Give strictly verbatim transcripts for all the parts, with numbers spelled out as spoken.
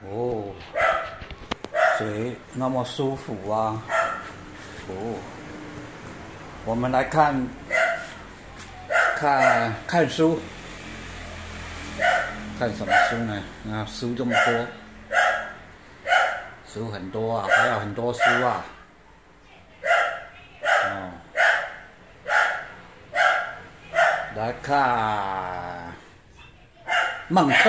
哦，水那么舒服啊！哦，我们来看看看书，看什么书呢？啊，书这么多，书很多啊，还有很多书啊。哦，来看孟克，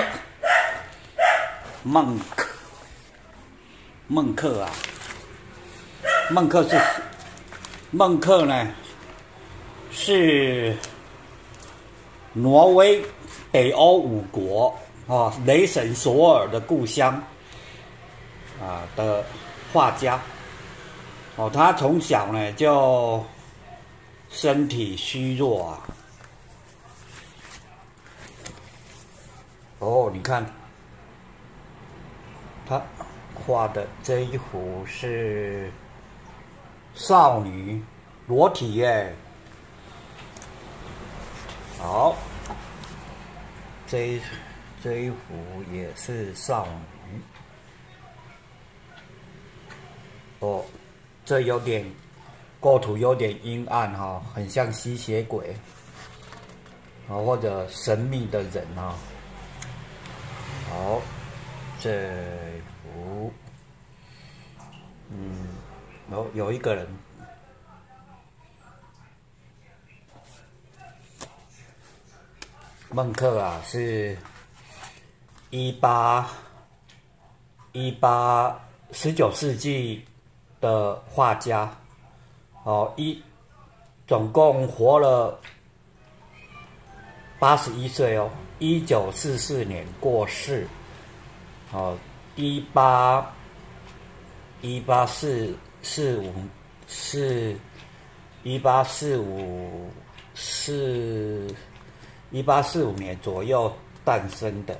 孟克。孟克啊，孟克是孟克呢，是挪威北欧五国啊雷神索尔的故乡啊的画家。哦，他从小呢就身体虚弱啊。哦，你看他画的这一幅是少女裸体耶。好，这一这一幅也是少女。哦，这有点构图有点阴暗哈、哦，很像吸血鬼啊、哦，或者神秘的人啊、哦。好，这幅，嗯，有有一个人，孟克啊，是一八一八十九世纪的画家，哦，一总共活了八十一岁哦，一九四四年过世，哦，一八一八四四五四一八四五四一八四五年左右诞生的。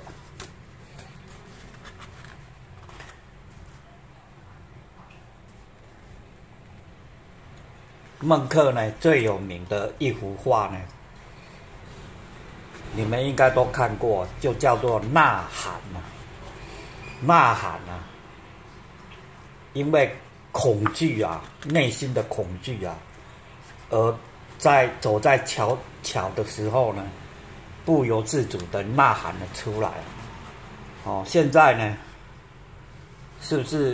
孟克呢最有名的一幅画呢，你们应该都看过，就叫做《呐喊》啊，呐喊啊，因为恐惧啊，内心的恐惧啊，而在走在桥桥的时候呢，不由自主的呐喊了出来。哦，现在呢，是不是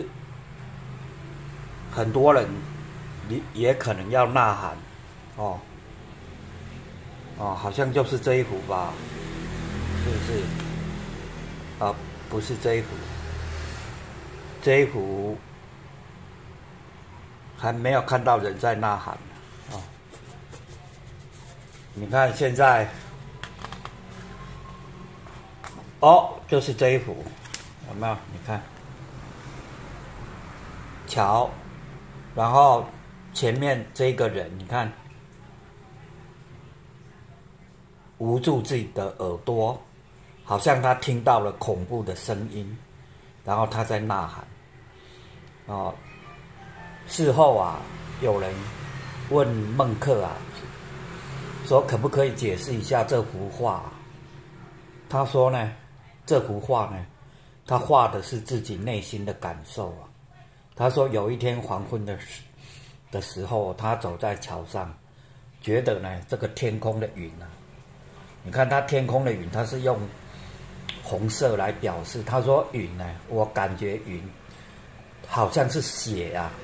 很多人也也可能要呐喊？哦。哦，好像就是这一幅吧，是不是？啊，不是这一幅，这一幅还没有看到人在呐喊哦。你看现在，哦，就是这一幅，有没有？你看，桥，然后前面这个人，你看。捂住自己的耳朵，好像他听到了恐怖的声音，然后他在呐喊。哦，事后啊，有人问孟克啊，说可不可以解释一下这幅画？他说呢，这幅画呢，他画的是自己内心的感受啊。他说有一天黄昏的时的时候，他走在桥上，觉得呢，这个天空的云啊。你看它天空的云，它是用红色来表示。他说云呢，我感觉云好像是血啊。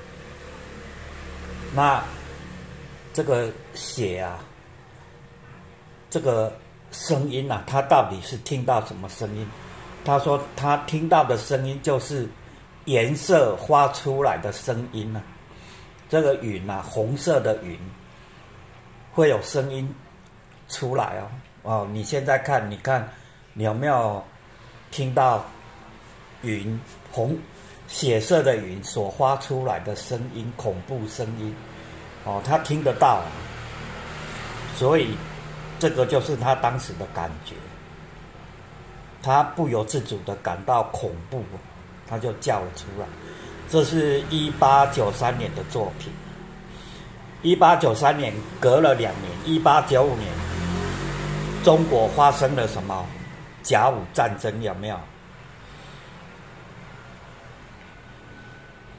那这个血啊，这个声音啊，他到底是听到什么声音？他说他听到的声音就是颜色发出来的声音啊。这个云啊，红色的云会有声音出来哦。哦，你现在看，你看，你有没有听到云红血色的云所发出来的声音，恐怖声音？哦，他听得到，所以这个就是他当时的感觉，他不由自主的感到恐怖，他就叫了出来。这是一八九三年的作品。一八九三年隔了两年，一八九五年。中国发生了什么甲午战争？有没有？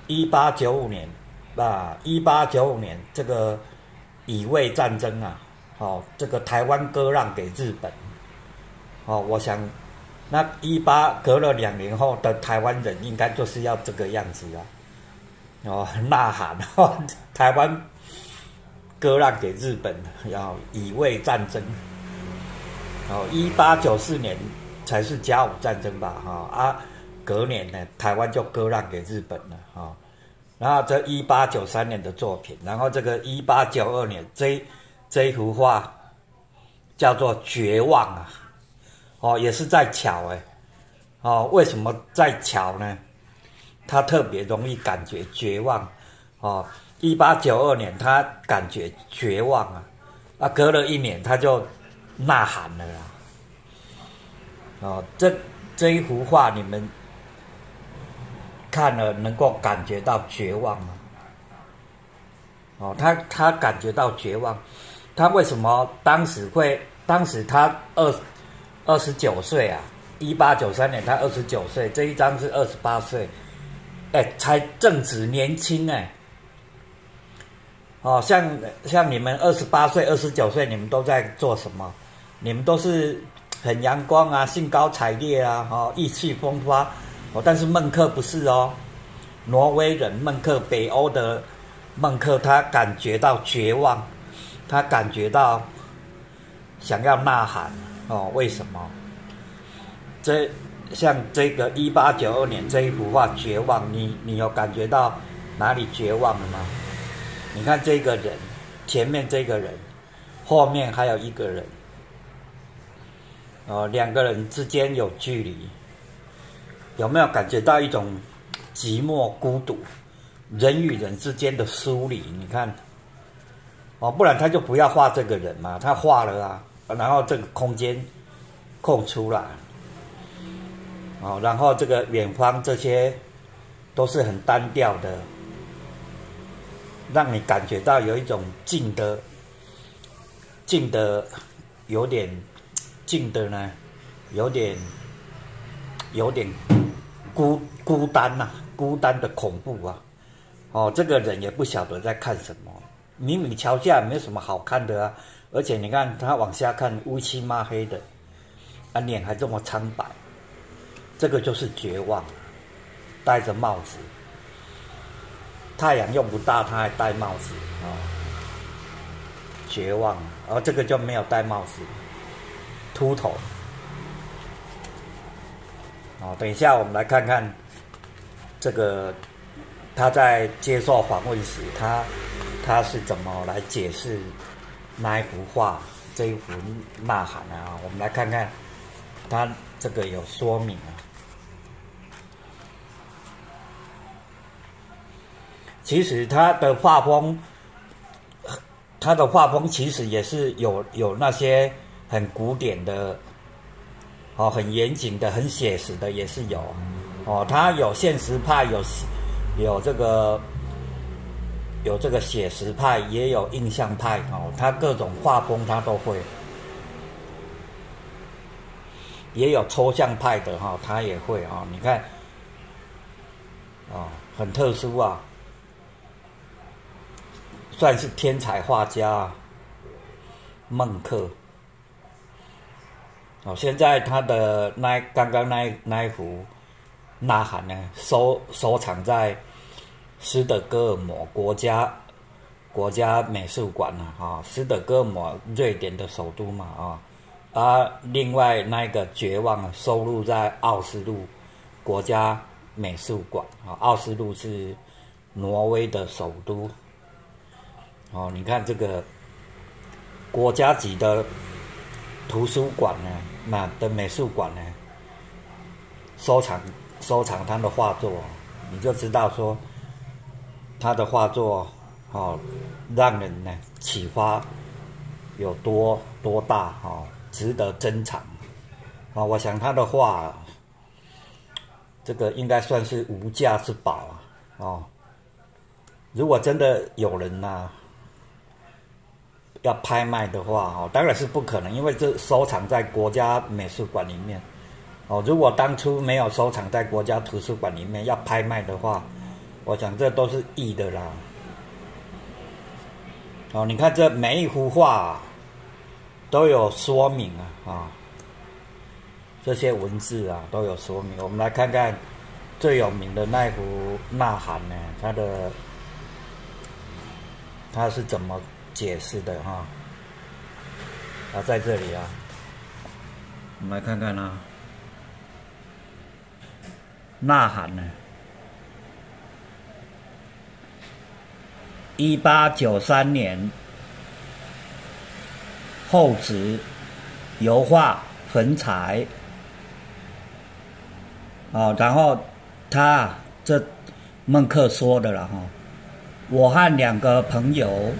一八九五年啊，一八九五年这个乙未战争啊，哦，这个台湾割让给日本，哦，我想那一八隔了两年后的台湾人应该就是要这个样子啊，哦，呐喊，哦，台湾割让给日本，要乙未战争，哦，一八九四年才是甲午战争吧，哈、哦、啊，隔年呢，台湾就割让给日本了，哈、哦。然后这一八九三年的作品，然后这个一八九二年这这一幅画叫做《绝望》啊，哦，也是在桥哎，哦，为什么在桥呢？他特别容易感觉绝望，哦，一八九二年他感觉绝望啊，啊，隔了一年他就呐喊了啦，哦，这这一幅画你们看了能够感觉到绝望吗？哦，他他感觉到绝望，他为什么当时会？当时他二二十九岁啊，一八九三年他二十九岁，这一张是二十八岁，哎，才正值年轻哎。哦，像像你们二十八岁、二十九岁，你们都在做什么？你们都是很阳光啊，兴高采烈啊，哦，意气风发。哦，但是孟克不是哦，挪威人孟克，北欧的孟克，他感觉到绝望，他感觉到想要呐喊哦，为什么？这像这个一八九二年这一幅画《绝望》，你你有感觉到哪里绝望了吗？你看这个人，前面这个人，后面还有一个人，哦，两个人之间有距离。有没有感觉到一种寂寞孤独，人与人之间的疏离？你看，哦，不然他就不要画这个人嘛，他画了啊，然后这个空间空出来，哦，然后这个远方这些都是很单调的，让你感觉到有一种静的，静的有点静的呢，有点有点。孤孤单呐、啊，孤单的恐怖啊！哦，这个人也不晓得在看什么，明明桥下也没有什么好看的啊，而且你看他往下看乌漆嘛黑的，啊，脸还这么苍白，这个就是绝望。戴着帽子，太阳用不到，他还戴帽子啊、哦，绝望。而、哦、这个就没有戴帽子，秃头。哦，等一下，我们来看看这个他在接受访问时，他他是怎么来解释那一幅画这一幅呐喊啊？我们来看看他这个有说明啊。其实他的画风，他的画风其实也是有有那些很古典的。哦，很严谨的，很写实的也是有，哦，他有现实派，有有这个有这个写实派，也有印象派，哦，他各种画风他都会，也有抽象派的哈、哦，他也会啊、哦，你看，哦，很特殊啊，算是天才画家啊，孟克。哦，现在他的那刚刚那那一幅呐喊呢，收收藏在斯德哥尔摩国家国家美术馆了啊、哦，斯德哥尔摩瑞典的首都嘛啊、哦，啊，另外那个绝望收录在奥斯陆国家美术馆啊、哦，奥斯陆是挪威的首都。哦，你看这个国家级的图书馆呢。那的美术馆呢，收藏收藏他的画作，你就知道说他的画作哦，让人呢启发有多多大哦，值得珍藏啊、哦！我想他的画，这个应该算是无价之宝啊！哦，如果真的有人呐、啊。要拍卖的话，哦，当然是不可能，因为这收藏在国家美术馆里面，哦，如果当初没有收藏在国家图书馆里面，要拍卖的话， 我想这都是意的啦。哦，你看这每一幅画、啊、都有说明啊，啊、哦，这些文字啊都有说明。我们来看看最有名的那一幅《呐喊》呢，它的它是怎么解释的哈？啊，在这里啊，我们来看看啊，《呐喊》呢，一八九三年后殖油画焚柴，哦，然后他这孟克说的了哈，我和两个朋友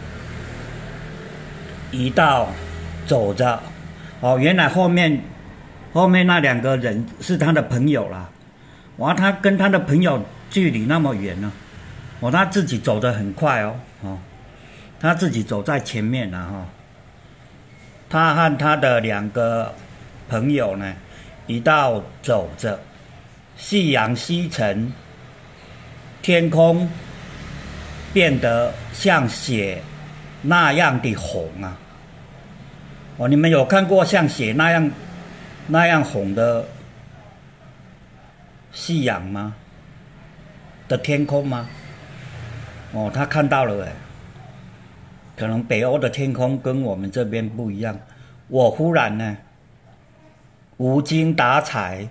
一道走着，哦，原来后面后面那两个人是他的朋友啦，哇，他跟他的朋友距离那么远呢，哦，他自己走得很快哦，哦，他自己走在前面了哈，他和他的两个朋友呢一道走着，夕阳西沉，天空变得像血那样的红啊！哦，你们有看过像血那样那样红的夕阳吗？的天空吗？哦，他看到了哎，可能北欧的天空跟我们这边不一样。我忽然呢，无精打采，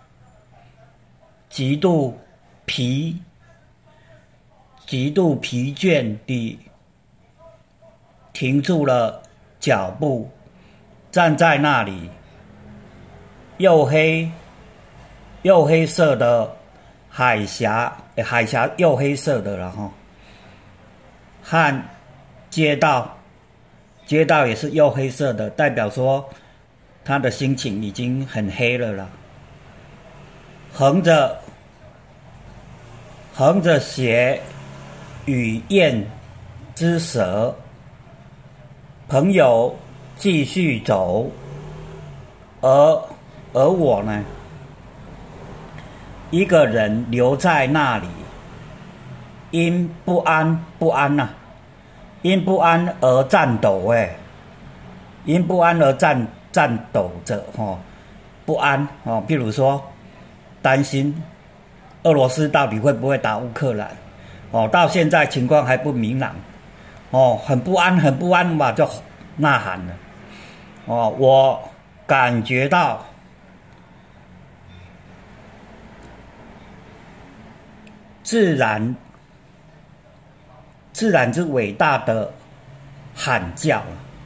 极度疲，极度疲倦地停住了脚步，站在那里。黝黑、黝黑色的海峡，海峡黝黑色的了哈，和街道，街道也是黝黑色的，代表说他的心情已经很黑了啦。横着，横着血与焰之舌，朋友继续走，而而我呢，一个人留在那里，因不安不安呐、啊，因不安而颤抖哎，因不安而颤颤抖着哦，不安哦，譬如说担心俄罗斯到底会不会打乌克兰哦，到现在情况还不明朗哦，很不安很不安嘛，就呐喊了哦，我感觉到自然，自然之伟大的喊叫。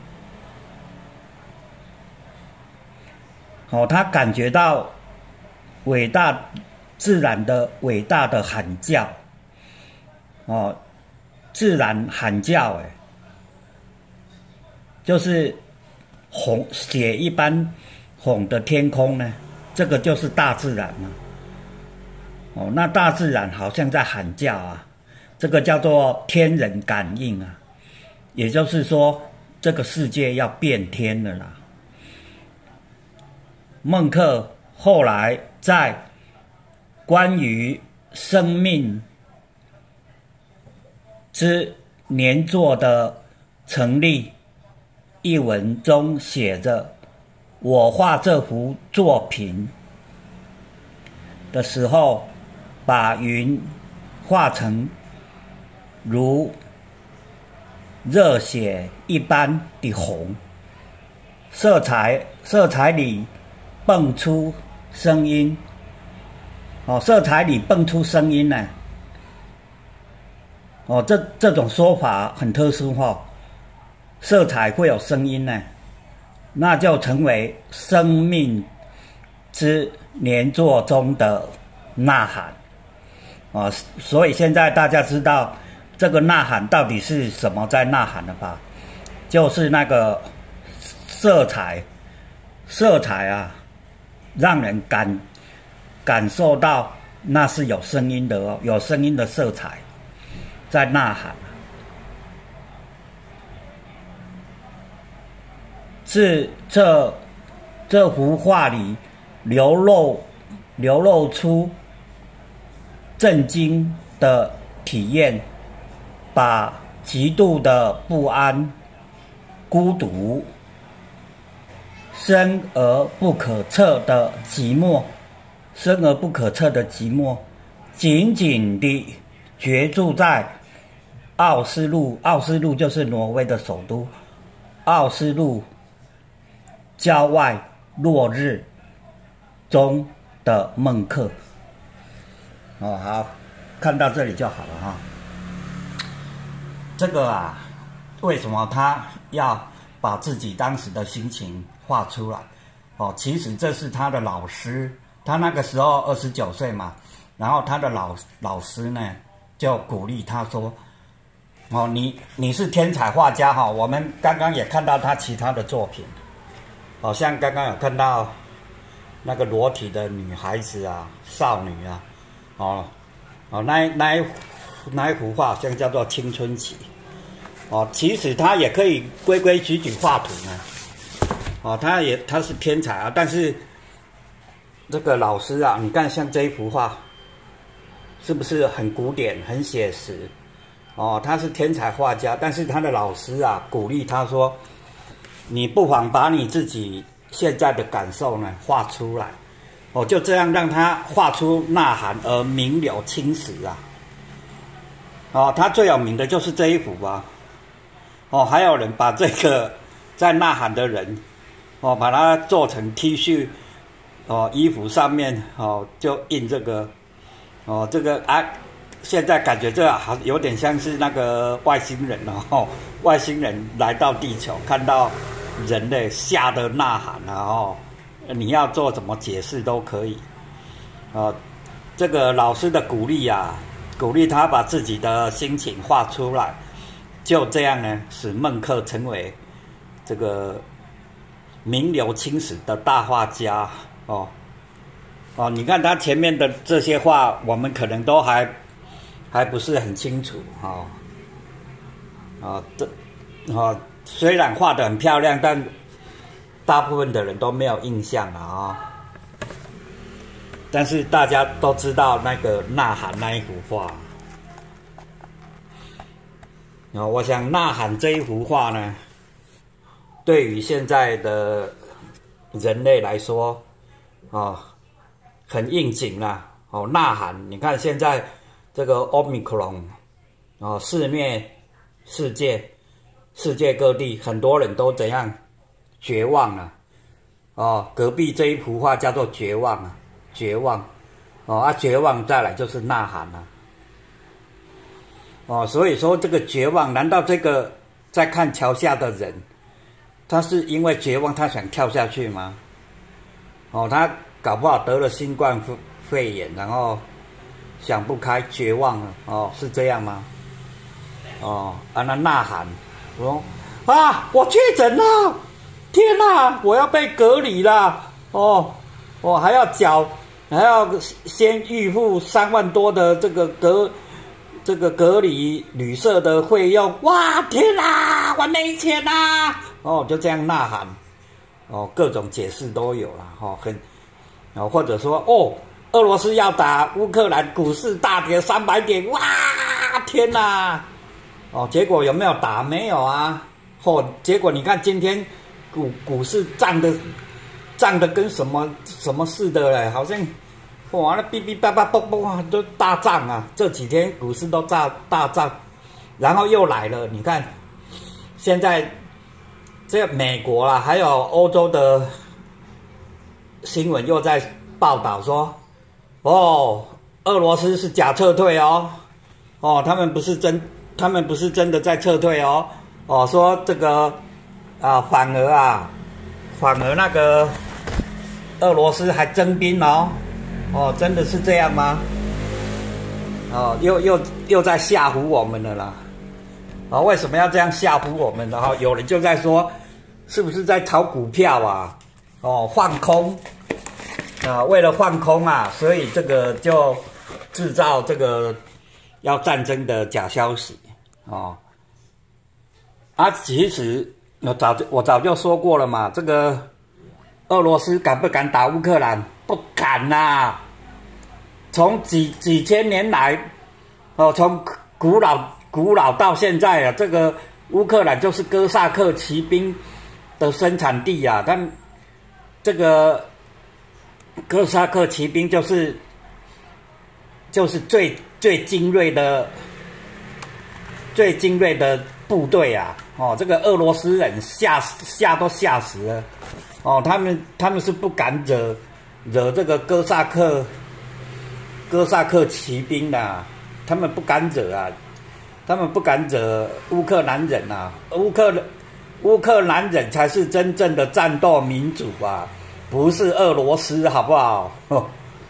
哦，他感觉到伟大自然的伟大的喊叫。哦，自然喊叫，哎，就是红血一般红的天空呢，这个就是大自然嘛。哦，那大自然好像在喊叫啊，这个叫做天人感应啊，也就是说，这个世界要变天了啦。孟克后来在关于生命之年作的成立一文中写着：我画这幅作品的时候，把云画成如热血一般的红，色彩色彩里蹦出声音，哦，色彩里蹦出声音呢，哦，这这种说法很特殊哈、哦，色彩会有声音呢，那就成为生命之年作中的呐喊。哦，所以现在大家知道这个呐喊到底是什么在呐喊了吧？就是那个色彩，色彩啊，让人感感受到那是有声音的哦，有声音的色彩在呐喊。是这这幅画里流露流露出震惊的体验，把极度的不安、孤独、深而不可测的寂寞，深而不可测的寂寞，紧紧地攫住在奥斯陆，奥斯陆就是挪威的首都，奥斯陆郊外落日中的孟克。哦，好，看到这里就好了哈。这个啊，为什么他要把自己当时的心情画出来？哦，其实这是他的老师，他那个时候二十九岁嘛，然后他的老老师呢就鼓励他说：“哦，你你是天才画家哈、哦，我们刚刚也看到他其他的作品，好、哦、像刚刚有看到那个裸体的女孩子啊，少女啊，哦哦，那那一那一幅画好像叫做《青春期》。”哦，其实他也可以规规矩矩画图呢。哦，他也他是天才啊，但是这个老师啊，你看像这一幅画，是不是很古典、很写实？哦，他是天才画家，但是他的老师啊，鼓励他说：“你不妨把你自己现在的感受呢画出来。”哦，就这样让他画出呐喊而名留青史啊。哦，他最有名的就是这一幅啊。哦，还有人把这个在呐喊的人，哦，把它做成 T 恤，哦，衣服上面哦就印这个，哦，这个啊，现在感觉这好有点像是那个外星人哦，外星人来到地球，看到人类吓得呐喊啊哦，你要做怎么解释都可以，哦，这个老师的鼓励啊，鼓励他把自己的心情画出来。就这样呢，使孟克成为这个名留青史的大画家哦哦，你看他前面的这些画，我们可能都还还不是很清楚哦哦，这哦虽然画得很漂亮，但大部分的人都没有印象了啊、哦。但是大家都知道那个呐喊那一幅画。哦，我想《呐喊》这一幅画呢，对于现在的人类来说，哦，很应景啦。哦，呐喊，你看现在这个 Omicron， 哦，肆虐世界，世界各地很多人都怎样绝望了。哦，隔壁这一幅画叫做绝望啊，绝望。哦，啊，绝望再来就是呐喊了。哦，所以说这个绝望，难道这个在看桥下的人，他是因为绝望，他想跳下去吗？哦，他搞不好得了新冠肺炎，然后想不开，绝望了。哦，是这样吗？哦，啊，那呐喊，我说啊，我确诊了，天哪，我要被隔离了。哦，我还要缴，还要先预付三万多的这个隔。这个隔离旅社的费用，哇，天哪，我没钱啦！哦，就这样呐喊，哦，各种解释都有啦，哦，很，哦，或者说，哦，俄罗斯要打乌克兰，股市大跌三百点，哇，天哪！哦，结果有没有打？没有啊！哦，结果你看今天股股市涨的涨的跟什么什么似的嘞，好像。哇，那哔哔叭叭啵啵啊，都大涨啊！这几天股市都大大涨，然后又来了。你看，现在这个美国啦，还有欧洲的新闻又在报道说，哦，俄罗斯是假撤退哦，哦，他们不是真，他们不是真的在撤退哦，哦，说这个啊，反而啊，反而那个俄罗斯还征兵哦。哦，真的是这样吗？哦，又又又在吓唬我们了啦！啊、哦，为什么要这样吓唬我们？然后有人就在说，是不是在炒股票啊？哦，放空啊，为了放空啊，所以这个就制造这个要战争的假消息哦。啊，其实我早就我早就说过了嘛，这个俄罗斯敢不敢打乌克兰？不敢呐、啊！从几几千年来，哦，从古老古老到现在啊，这个乌克兰就是哥萨克骑兵的生产地啊，但这个哥萨克骑兵就是就是最最精锐的最精锐的部队啊！哦，这个俄罗斯人吓吓都吓死了哦，他们他们是不敢惹惹这个哥萨克哥萨克骑兵的、啊，他们不敢惹啊，他们不敢惹乌克兰人啊，乌克乌克兰人才是真正的战斗民族啊！不是俄罗斯，好不好？哦，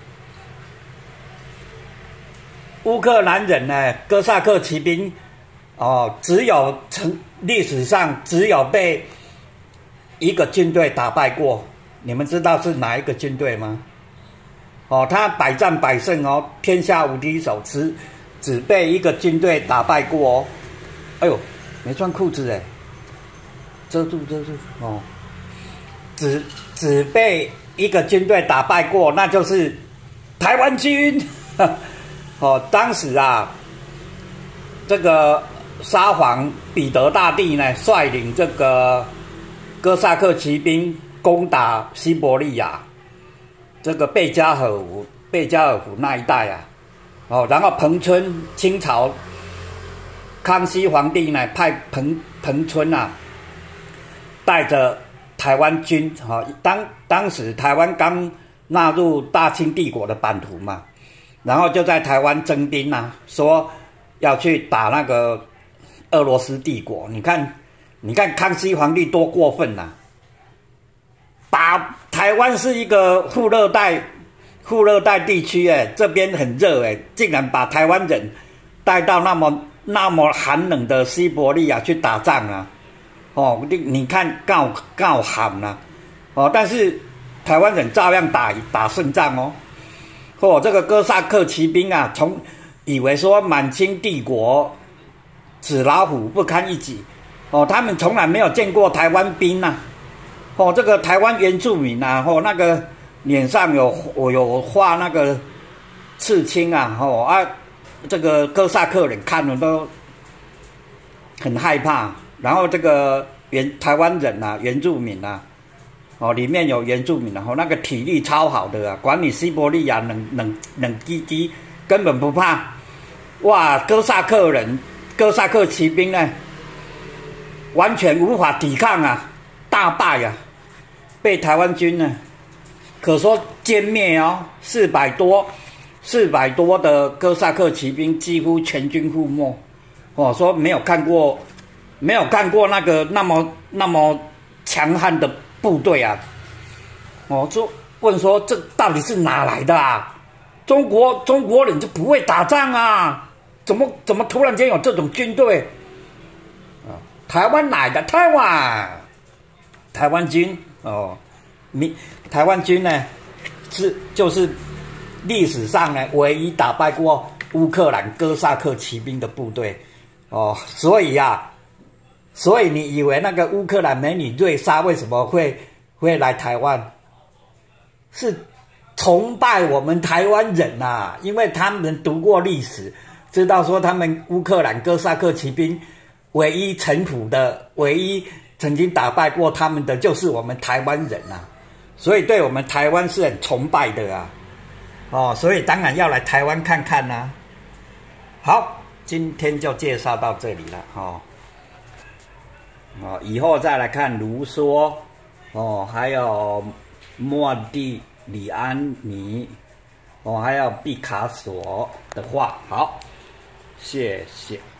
乌克兰人呢，哥萨克骑兵，哦，只有曾历史上只有被一个军队打败过。你们知道是哪一个军队吗？哦，他百战百胜哦，天下无敌手，只只被一个军队打败过哦。哎呦，没穿裤子哎，遮住遮住哦。只只被一个军队打败过，那就是台湾军。哦，当时啊，这个沙皇彼得大帝呢，率领这个哥萨克骑兵攻打西伯利亚，这个贝加尔湖、贝加尔湖那一带啊。哦，然后彭春，清朝康熙皇帝呢，派彭彭春啊，带着台湾军，哈，当当时台湾刚纳入大清帝国的版图嘛，然后就在台湾征兵啊，说要去打那个俄罗斯帝国。你看，你看康熙皇帝多过分呐、啊！把台湾是一个副热带副热带地区，哎，这边很热，哎，竟然把台湾人带到那么那么寒冷的西伯利亚去打仗啊！哦，你你看告告喊呐，哦，但是台湾人照样打打胜仗哦。哦，这个哥萨克骑兵啊，从以为说满清帝国纸老虎不堪一击，哦，他们从来没有见过台湾兵呐、啊。哦，这个台湾原住民啊，哦，那个脸上有有画那个刺青啊，哦啊，这个哥萨克人看了都很害怕。然后这个原台湾人啊，原住民啊，哦，里面有原住民啊，哦，那个体力超好的啊，管你西伯利亚冷冷冷叽叽，根本不怕。哇，哥萨克人、哥萨克骑兵呢，完全无法抵抗啊，大败啊，被台湾军呢，可说歼灭哦，四百多、四百多的哥萨克骑兵几乎全军覆没。哦，说没有看过。没有看过那个那么那么强悍的部队啊！哦，就问说这到底是哪来的啊？中国中国人就不会打仗啊？怎么怎么突然间有这种军队？啊，台湾来的台湾台湾军哦，民台湾军呢是就是历史上呢唯一打败过乌克兰哥萨克骑兵的部队哦，所以啊。所以你以为那个乌克兰美女瑞莎为什么会会来台湾？是崇拜我们台湾人啊，因为他们读过历史，知道说他们乌克兰哥萨克骑兵唯一臣服的、唯一曾经打败过他们的，就是我们台湾人啊，所以对我们台湾是很崇拜的啊。哦，所以当然要来台湾看看啦、啊。好，今天就介绍到这里了，哦。哦，以后再来看卢梭，哦，还有莫蒂里安尼，哦，还有毕卡索的画。好，谢谢。